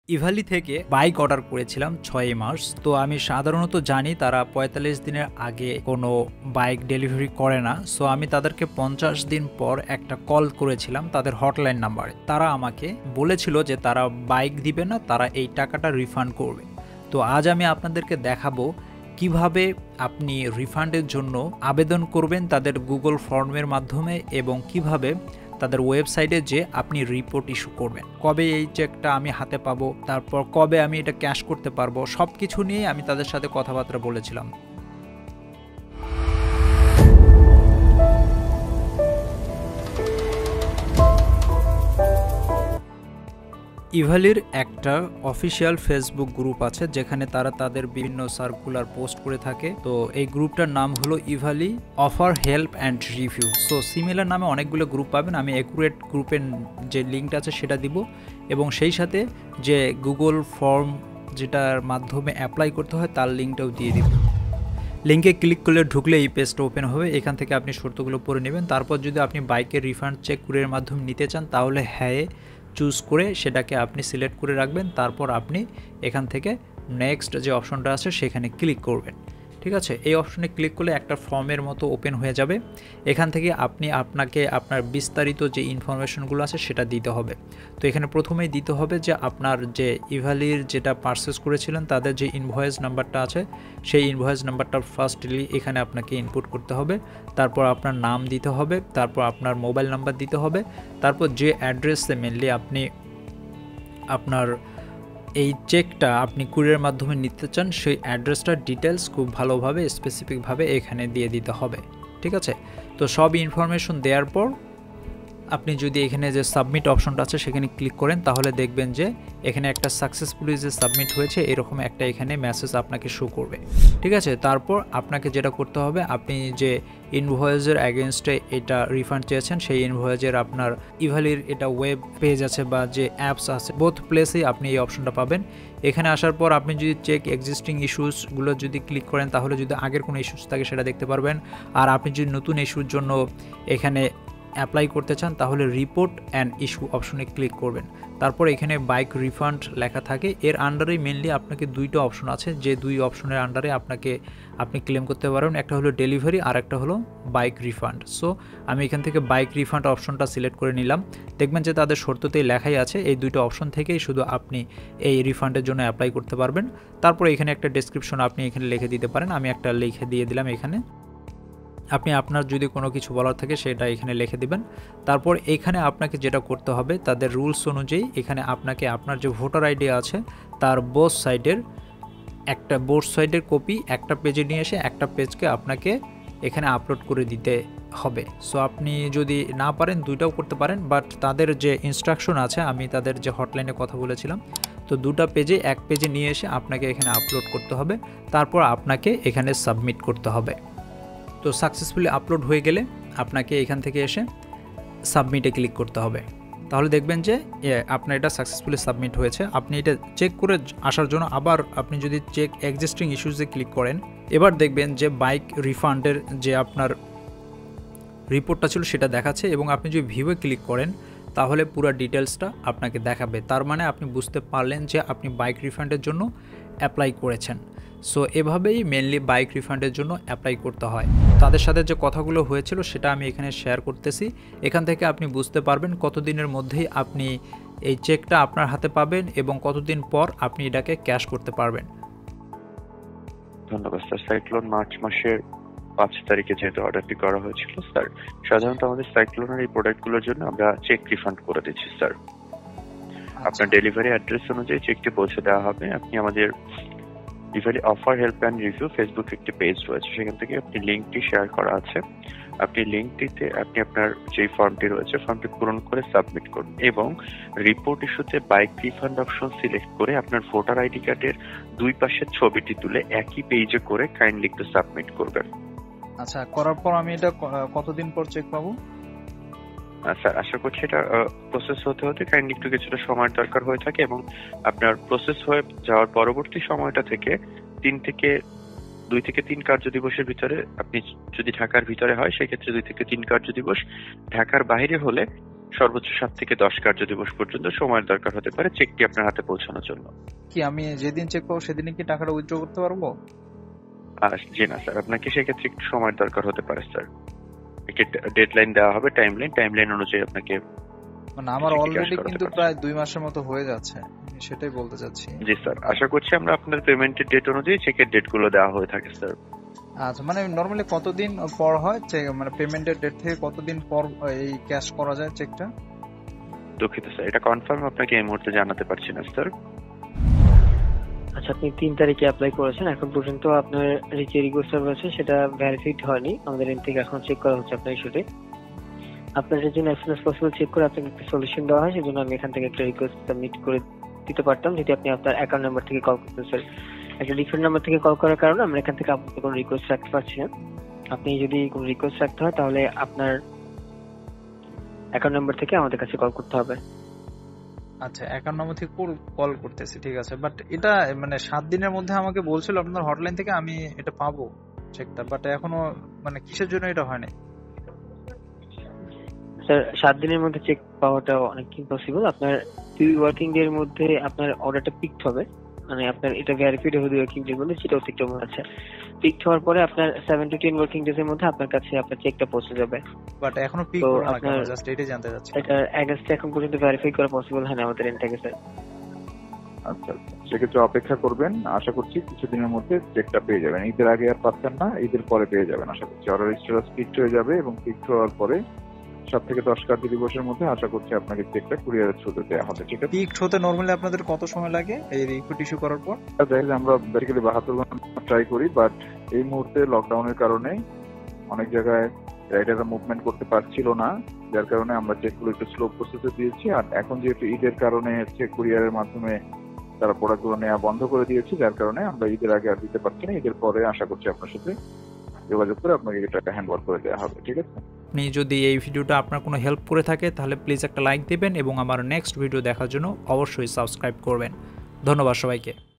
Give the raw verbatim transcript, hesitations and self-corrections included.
ইভালি থেকে bike order করেছিলাম ছয়ই মার্চ। তো আমি সাধারণত জানি তারা পঁয়তাল্লিশ দিনের আগে কোনো বাইক ডেলিভারি করে না। সো আমি তাদেরকে পঞ্চাশ দিন পর একটা কল করেছিলাম তাদের হটলাইন নাম্বারে। তারা আমাকে বলেছিল যে তারা বাইক দিবে না, তারা এই টাকাটা রিফান্ড করবে। তো আজ আমি আপনাদেরকে দেখাবো কিভাবে আপনি রিফান্ডের জন্য আবেদন করবেন তাদের গুগল ফর্মের মাধ্যমে এবং কিভাবে তাদের ওয়েবসাইটে যে আপনি রিপোর্ট ইস্যু করবেন, কবে এই চেকটা আমি হাতে পাবো, তারপর কবে আমি এটা ক্যাশ করতে পারবো, সব কিছু নিয়ে আমি তাদের সাথে কথাবার্তা বলেছিলাম। ইভালির একটা অফিসিয়াল ফেসবুক গ্রুপ আছে যেখানে তারা তাদের বিভিন্ন সার্কুলার পোস্ট করে থাকে। তো এই গ্রুপটার নাম হলো Evaly offer help and review. So similar নামে অনেকগুলো গ্রুপ পাবেন। আমি অ্যাকুরেট গ্রুপের যে লিঙ্কটা আছে সেটা দিব এবং সেই সাথে যে গুগল ফর্ম যেটার মাধ্যমে অ্যাপ্লাই করতে হয় তার লিঙ্কটাও দিয়ে দিব। লিঙ্কে ক্লিক করলে ঢুকলে এই পেজটা ওপেন হবে। এখান থেকে আপনি শর্তগুলো পড়ে নেবেন। তারপর যদি আপনি বাইকের রিফান্ড চেক কুরিয়ারের মাধ্যমে নিতে চান তাহলে হ্যাঁ চুজ করে সেটাকে আপনি সিলেক্ট করে রাখবেন। তারপর আপনি এখান থেকে নেক্সট যে অপশনটা আছে সেখানে ক্লিক করবেন। ঠিক আছে, এই অপশনে ক্লিক করলে একটা ফর্মের মতো ওপেন হয়ে যাবে। এখান থেকে আপনি আপনাকে আপনার বিস্তারিত যে ইনফরমেশনগুলো আছে সেটা দিতে হবে। তো এখানে প্রথমেই দিতে হবে যে আপনার যে ইভালির যেটা পারচেস করেছিলেন তাদের যে ইনভয়েস নাম্বারটা আছে সেই ইনভয়েস নাম্বারটা ফার্স্টলি এখানে আপনাকে ইনপুট করতে হবে। তারপর আপনার নাম দিতে হবে, তারপর আপনার মোবাইল নাম্বার দিতে হবে, তারপর যে অ্যাড্রেসে মেনলি আপনি আপনার এই চেকটা আপনি কুরিয়ারের মাধ্যমে নিতে চান সেই অ্যাড্রেসটার ডিটেলস খুব ভালোভাবে স্পেসিফিকভাবে এখানে দিয়ে দিতে হবে। ঠিক আছে, তো সব ইনফরমেশন দেওয়ার পর আপনি যদি এখানে যে সাবমিট অপশনটা আছে সেখানে ক্লিক করেন তাহলে দেখবেন যে এখানে একটা সাকসেসফুলি যে সাবমিট হয়েছে এরকম একটা এখানে মেসেজ আপনাকে শো করবে। ঠিক আছে, তারপর আপনাকে যেটা করতে হবে আপনি যে ইনভয়েসের অ্যাগেনস্টে এটা রিফান্ড চেয়েছেন সেই ইনভয়েসের আপনার ইভালির এটা ওয়েব পেজ আছে বা যে অ্যাপস আছে বোথ প্লেসেই আপনি এই অপশনটা পাবেন। এখানে আসার পর আপনি যদি চেক এক্সিস্টিং ইস্যুসগুলো যদি ক্লিক করেন তাহলে যদি আগের কোনো ইস্যুস থাকে সেটা দেখতে পারবেন। আর আপনি যদি নতুন ইস্যুর জন্য এখানে অ্যাপ্লাই করতে চান তাহলে রিপোর্ট অ্যান্ড ইস্যু অপশনে ক্লিক করবেন। তারপর এখানে বাইক রিফান্ড লেখা থাকে। এর আন্ডারেই মেনলি আপনাকে দুইটা অপশন আছে, যে দুই অপশনের আন্ডারে আপনাকে আপনি ক্লেম করতে পারবেন। একটা হলো ডেলিভারি আর একটা হলো বাইক রিফান্ড। সো আমি এখান থেকে বাইক রিফান্ড অপশনটা সিলেক্ট করে নিলাম। দেখবেন যে তাদের শর্ততেই লেখাই আছে এই দুইটা অপশন থেকেই শুধু আপনি এই রিফান্ডের জন্য অ্যাপ্লাই করতে পারবেন। তারপর এখানে একটা ডেসক্রিপশন আপনি এখানে লিখে দিতে পারেন। আমি একটা লিখে দিয়ে দিলাম এখানে। আপনি আপনার যদি কোনো কিছু বলার থাকে সেটা এখানে লিখে দিবেন। তারপর এখানে আপনাকে যেটা করতে হবে তাদের রুলস অনুযায়ী এখানে আপনাকে আপনার যে ভোটার আইডি আছে তার বোথ সাইডের একটা বোথ সাইডের কপি একটা পেজে নিয়ে এসে একটা পেজকে আপনাকে এখানে আপলোড করে দিতে হবে। সো আপনি যদি না পারেন দুইটাও করতে পারেন, বাট তাদের যে ইনস্ট্রাকশন আছে আমি তাদের যে হটলাইনে কথা বলেছিলাম তো দুটা পেজে এক পেজে নিয়ে এসে আপনাকে এখানে আপলোড করতে হবে। তারপর আপনাকে এখানে সাবমিট করতে হবে। তো সাকসেসফুলি আপলোড হয়ে গেলে আপনাকে এখান থেকে এসে সাবমিটে ক্লিক করতে হবে। তাহলে দেখবেন যে আপনার এটা সাকসেসফুলি সাবমিট হয়েছে। আপনি এটা চেক করে আসার জন্য আবার আপনি যদি চেক এক্সিস্টিং ইস্যুসে ক্লিক করেন এবার দেখবেন যে বাইক রিফান্ডের যে আপনার রিপোর্টটা ছিল সেটা দেখাচ্ছে এবং আপনি যদি ভিউয়ে ক্লিক করেন তাহলে পুরো ডিটেলসটা আপনাকে দেখাবে। তার মানে আপনি বুঝতে পারলেন যে আপনি বাইক রিফান্ডের জন্য অ্যাপ্লাই করেছেন। সো এভাবেই মেনলি বাইক রিফান্ডের জন্য অ্যাপ্লাই করতে হয়। তাদের সাথে যে কথাগুলো হয়েছিল সেটা আমি এখানে শেয়ার করতেছি। এখান থেকে আপনি বুঝতে পারবেন কতদিনের মধ্যেই আপনি এই চেকটা আপনার হাতে পাবেন এবং কতদিন পর আপনি এটাকে ক্যাশ করতে পারবেন। ধন্যবাদ স্যার। সাইক্লোন মার্চ মাসের পাঁচ তারিখে যেহেতু অর্ডারটি করা হয়েছিল স্যার, সাধারণত আমাদের সাইক্লোনের এই প্রোডাক্টগুলোর জন্য আমরা চেক রিফান্ড করে দিচ্ছি স্যার। আপনার ডেলিভারি অ্যাড্রেস অনুযায়ী চেকটি পৌঁছে দেওয়া হবে। আপনি আমাদের Evaly offer help and review Facebook একটি পেজ রয়েছে, সেখান থেকে আপনি লিঙ্কটি শেয়ার করা আছে। আপনি লিঙ্কটিতে আপনি আপনার যেই ফর্মটি রয়েছে ফর্মটি পূরণ করে সাবমিট করুন এবং রিপোর্ট ইস্যুতে বাইক রিফান্ড অপশন সিলেক্ট করে আপনার ভোটার আইডি কার্ডের দুই পাশের ছবিটি তুলে একই পেজে করে কাইন্ডলি একটু সাবমিট করবেন। আচ্ছা, করার পর আমি এটা কতদিন পর চেক পাবো? স্যার আশা করছি এটা প্রসেস হতে হতে কাইন্ডলি একটু কিছুটা সময় দরকার হয়ে থাকে এবং আপনার প্রসেস হয়ে যাওয়ার পরবর্তী সময়টা থেকে তিন থেকে দুই থেকে তিন কার্য দিবসের ভিতরে, আপনি যদি ঢাকার ভিতরে হয় সেক্ষেত্রে দুই থেকে তিন কার্য দিবস, ঢাকার বাইরে হলে সর্বোচ্চ সাত থেকে দশ কার্য দিবস পর্যন্ত সময়ের দরকার হতে পারে চেকটি আপনার হাতে পৌঁছানোর জন্য। কি আমি যেদিন চেক পাবো সেদিনই কি টাকাটা উইথড্র করতে পারবো? আর জি না স্যার, আপনাকে সেক্ষেত্রে একটু সময়ের দরকার হতে পারে স্যার। একে ডেডলাইন দেওয়া হবে, টাইমলাইন টাইমলাইন অনুযায়ী আপনাকে। মানে আমার অলরেডি কিন্তু প্রায় দুই মাসের মতো হয়ে যাচ্ছে, সেটাই বলতে চাচ্ছি। জি স্যার, আশা করছি আমরা আপনার পেমেন্টের ডেট অনুযায়ী চেকের ডেট গুলো দেওয়া হয়ে থাকে স্যার। আচ্ছা, মানে নরমালি কতদিন পর হয় চেক, মানে পেমেন্টের ডেট থেকে কতদিন পর এই ক্যাশ করা যায় চেকটা? দুঃখিত স্যার, এটা কনফার্ম আপনাকে এই মুহূর্তে জানাতে পারছি না স্যার। আচ্ছা, আপনি তিন তারিখে অ্যাপ্লাই করেছেন, এখন পর্যন্ত আপনার যে রিকোয়েস্ট রয়েছে সেটা ভ্যারিফাইড হয়নি, আমাদের এন্ড থেকে এখন চেক করা হচ্ছে আপনার ইস্যুতে। আপনার জন্য as soon as possible check করে আপনাকে একটা সলিউশন দেওয়া হয়, সেজন্য আমি এখান থেকে একটা রিকোয়েস্ট সাবমিট করে দিতে পারতাম যদি আপনি আপনার অ্যাকাউন্ট নাম্বার থেকে কল করতেন। স্যার, একটা ডিফারেন্ট নাম্বার থেকে কল করার কারণে আমরা এখান থেকে আপনাকে কোনো রিকোয়েস্ট রাখতে পারছি না। আপনি যদি কোনো রিকোয়েস্ট রাখতে হয় তাহলে আপনার অ্যাকাউন্ট নাম্বার থেকে আমাদের কাছে কল করতে হবে। আচ্ছা, অ্যাকাউন্ট নাম্বার থেকে কল করতেছি, ঠিক আছে। বাট এটা মানে সাত দিনের মধ্যে আমাকে বলছিল আপনার হটলাইন থেকে আমি এটা পাবো চেকটা, বাট এখনো মানে কিসের জন্য এটা হয় নাই? স্যার, সাত দিনের মধ্যে চেক পাওয়াটা অনেক ইম্পসিবল। আপনার দুই ওয়ার্কিং ডে এর মধ্যে আপনার অর্ডারটা পিকড হবে, মানে আপনার এটা ভেরিফাইড হবে দুই ওয়ার্কিং ডে এর মধ্যে, সেটা অতিক্রম আছে। পিকড হওয়ার পরে আপনার seven to ten working days এর মধ্যে আপনার কাছে আপনার চেকটা পৌঁছে যাবে। বাট এখনো পিক তো করো না কেন? আপনার জাস্ট এটাই জানতে চাচ্ছি। এটা অ্যাগেস্টে এখন পর্যন্ত ভেরিফাই করা পসিবল হয় না আমাদের এন্ড থেকে স্যার। আচ্ছা আচ্ছা, সেক্ষেত্রে অপেক্ষা করবেন, আশা করছি কিছুদিনের মধ্যে চেকটা পেয়ে যাবেন। ঈদের আগে আর পাচ্ছেন না, ঈদের পরে পেয়ে যাবেন আশা করছি। অর্ডার স্ট্যাটাস পিকড হয়ে যাবে এবং পিকড হওয়ার পরে সাত থেকে দশ কার্য দিবসের মধ্যে আশা করছি আপনাকে চেকটা কুরিয়ারের থ্রুতে দেওয়া হবে। ঠিক আছে, পিক হতে নরমালি আপনাদের কত সময় লাগে এই রিকোয়েস্ট ইস্যু করার পর? দেখা যায় আমরা বেসিক্যালি বাহাত্তর ঘন্টা ট্রাই করি, বাট এই মুহূর্তে লকডাউনের কারণে অনেক জায়গায় রাইডাররা মুভমেন্ট করতে পারছিল না, যার কারণে আমরা চেকগুলো একটু স্লো প্রসেসে দিয়েছি। আর এখন যেহেতু ঈদের কারণে হচ্ছে কুরিয়ারের মাধ্যমে তারা প্রোডাক্টগুলো নেওয়া বন্ধ করে দিয়েছে, যার কারণে আমরা ঈদের আগে আর দিতে পারছি না। ঈদের পরে আশা করছি আপনার সাথে যোগাযোগ করে আপনাকে এটা হ্যান্ড ওভার করে দেওয়া হবে। ঠিক আছে, আপনি যদি এই ভিডিওটা আপনার কোনো হেল্প করে থাকে তাহলে প্লিজ একটা লাইক দেবেন এবং আমার নেক্সট ভিডিও দেখার জন্য অবশ্যই সাবস্ক্রাইব করবেন। ধন্যবাদ সবাইকে।